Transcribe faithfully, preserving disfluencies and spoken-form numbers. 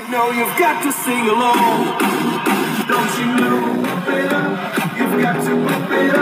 No, you've got to sing along. Don't you know, baby? You've got to, baby.